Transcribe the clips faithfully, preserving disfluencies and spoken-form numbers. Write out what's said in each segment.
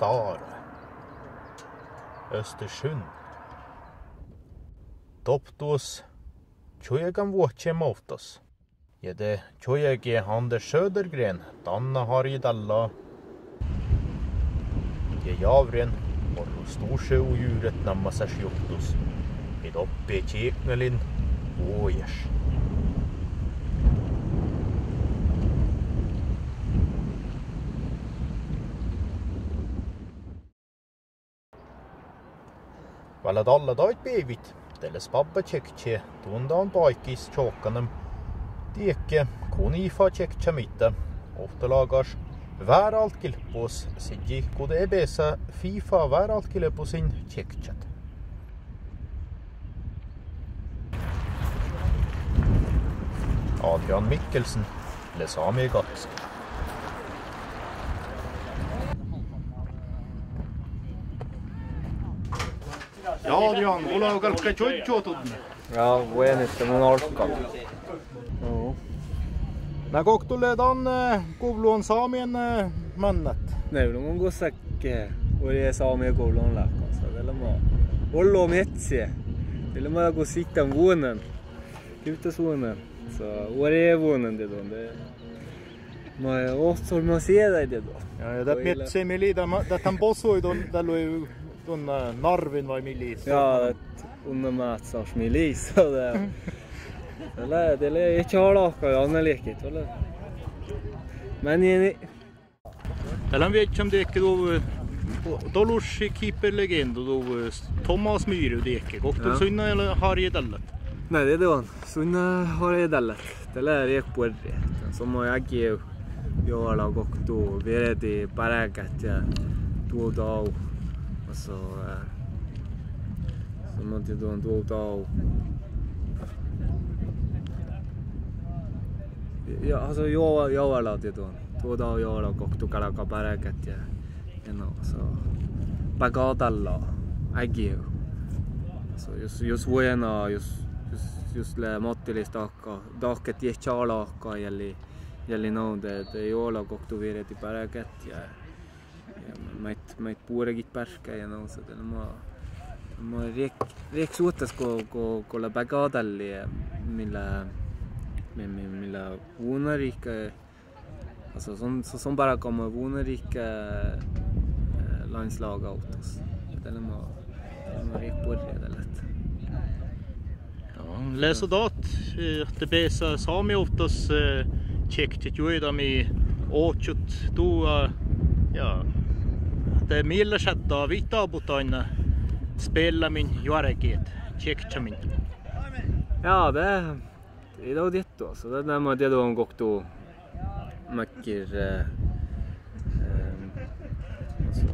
Stare. Östersund. Toptos tjoegan vuotse moutas. Ja det tjoegi Anders Södergren Danna Harry Dalla. Ja Javren orru storsjö djuret nammasas johtus. Id oppi tjeknelin vuojas. Valad alla dait peevit, teles pappa tjektse, tunda on paikis tjookanam. Tieke, kun ifa tjektse mitte, ohtalagas vääralt kilpus, sidji kude ebesa FIFA vääralt kilpusin tjektset. Adrian Mikkelsen, Lesami Gatsk. Ja Adrian, mulla on kaikkea tjoitjootut. Ja, vuenista mun orkka. Joo. Nää koktuleet on kuvluon saamien mannat. Näillä mun kussakke. Oli saamien kuvluon lähkansa. Tällä mä ollu metsiä. Tällä mä kun sitten vuonan. Kyptäs vuonan. Så oli vuonan det då. Mä ostor mä siedä det då. Ja, ja det metsiä mili det han bossoi don tällä Tuon Narvin vai milis? Ja, under matsars milis. Det är det är inte halaka ja när lekit eller. Men ni Täällä on vietsam teekki tuo Tolushi keeper legendo tuo Thomas Myhry teekki. Kohtul sunna ei ole Harje Tallat. Nej, det är det. Sunna Harje Tallat. Tällä är ekpuerri. Som jag ägi jolla kohtu vereti parakat ja tuo tau. Så så måste då då då ja alltså jag jag var lite då då då jag la koktu kalaka parakat ja ja no så pagatalla ägi så jos jos vuonna jos jos jos le mottilista akka dahket jehchalaka jäli jäli no de de jolla koktu vireti parakat ja Mait mait puuregit pärkä ja no seda ma ma riek riek suhtes ko ko ko la bagadalli millä millä vuonarika alltså som som bara kommer vuonarika landslag autos det ma ma riek puuregit det. Ja, läser dat det besa sami autos checkt ju idag med åtjut då ja det millä sätta vita botaina spela min juareget tjekcha min. Ja, det det är det då så det när man det då en gång då mäcker eh så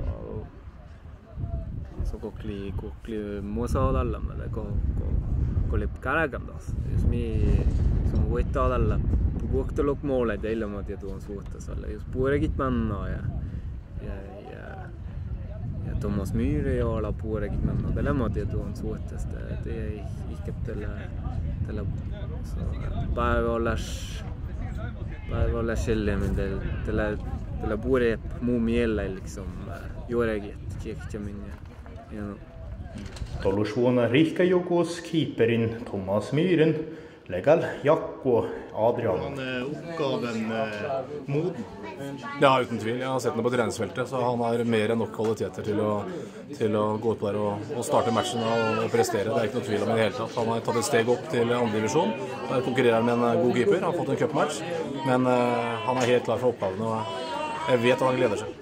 så kokli kokli mosaadalla med det ko ko kolip karagamdas. Jos mi som voittaadalla kohtolok moole teillä ma det då en suhtes alla just puuregit manna ja ja Thomas Myhry ja olla puolekin mennä tällä motia tuon suhteesta että ei ehkä tällä tällä päivälläs päivälläs sellemmin tällä tällä puole muu miellä liksom juorekin tjekkämin ja Tolusvuonna Rihka Jokos keeperin Thomas Myhren legal Jakko Adrian. Han oppgaven moden. Ja, uten tvil. Jeg har sett ham på treningsfeltet, så han har mer enn nok kvaliteter til å, til å gå ut på der og, og starte matchen og, og prestere. Det er ikke noe tvil om i det hele tatt. Han har tatt et steg opp til andre divisjon. Der konkurrerer med en god keeper. Han har fått en cupmatch, men uh, han er helt klar for oppgavene, og jeg vet at han gleder seg.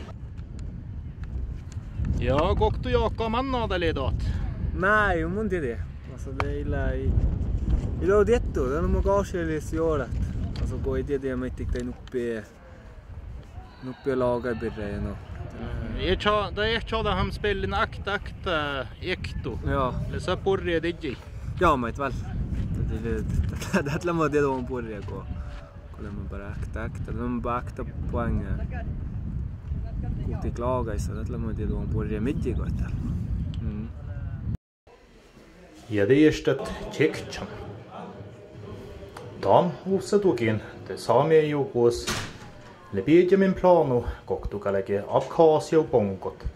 Ja, godt å jaka manna det ledat. Nej, jo mun det. Alltså det är illa i i då det då, det är nog kanske lite jorat. Alltså går det det med inte den uppe uppe lagar börjar nu. Jag tror det är inte att han spelar en akt akt ekto. Ja. Det så på det det. Ja, men väl. Det det det det lämnar det då på det gå. Kolla man bara akt akt, de bara akt poäng. Kuti klaga så det lämnar det då på det mitt gott. Mm. Ja, det är stöt tjekchan. Dan huset tukin, te saami jukos Le Benjamin plano kohtukalegi Abkhaasia pongot.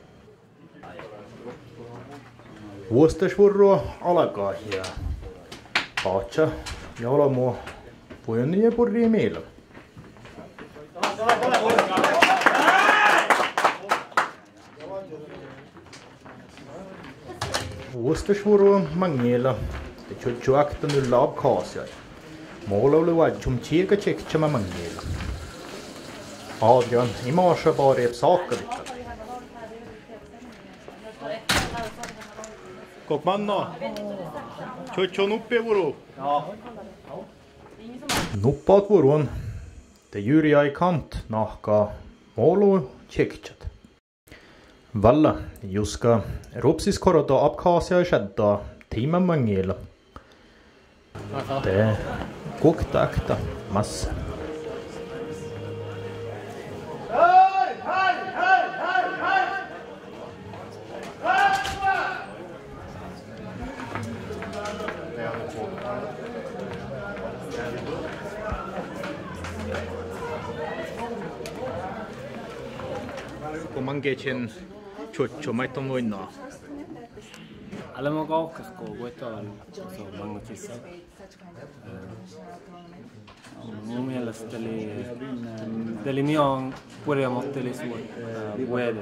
Vuostasvurro alkaa ja paatsa ja olemo vuonni ja purri meillä. Vuostasvurro mangela te chutjuakta nyllä Abkhaasia. Måla oli valjum tjega tjektjama mangela. Adrian i marsa bara ett saker lite. Kokmanna. Chotchon uppe vuru. Nuppaat vurun. Te Jyri ai kant nahka molu tjektjat. Valla juska rupsis korota Abkhaasia shadda timan mangela. Te kokta akta massa. Kun mangechen chotcho maiton noinna. Alla mä kaukas kun voitaan se mangutissa. Mun mielestä oli oli mion purjamottelisuus vuodet.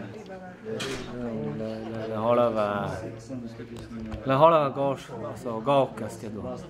Le halva le halva kaus så kaukas ja tuo.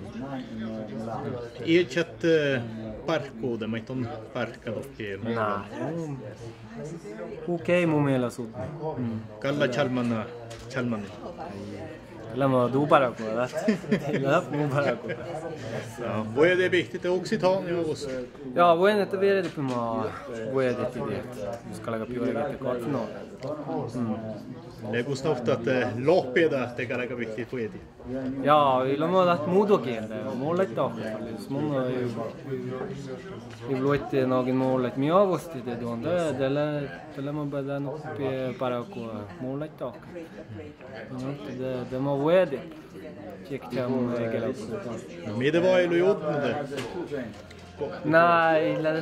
Ietchat parkkuude maiton parkkalokki. Nej. Okej mun mielestä. Kalla Chalmanna Chalman. Lämna du bara på det. Lämna du bara på. Ja, vad är det viktigt det Occitania också? Ja, voin että vielä det på voin det till det. Ska lägga på det till kvartsfinal. Det går snabbt att loppeda det kan lägga viktigt på det. Ja, ilman att modokieltä målet tahtallus. Mun ju ju luitte någon målet mi avosti det då. Det det det man bara nog para på målet tak. Det det må vara det. Tjeckjam egela på. Men det var ju gjort med det. Nej, det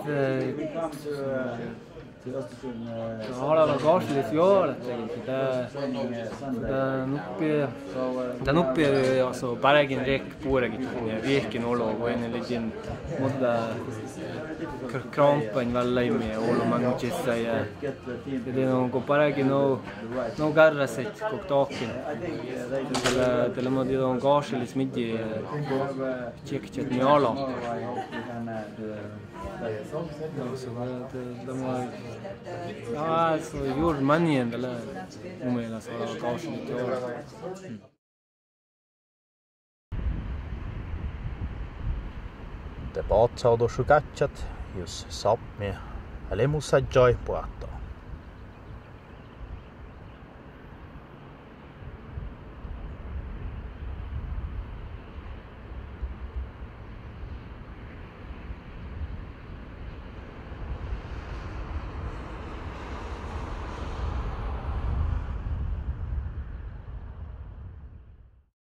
Jag har det bagage lite gör det. Det uppe den uppe alltså bergen räck på det viken och låg och en liten modda krampen väl med och man inte säga det är någon bergen och någon garra sett på taken. Det det måste ju bagage lite midje checkat ni alla. Så det de var ja så gjorde man igen eller om hela så kanske lite år. Te paatsa odo shukatchat jus sapmi alemusa joy puatta.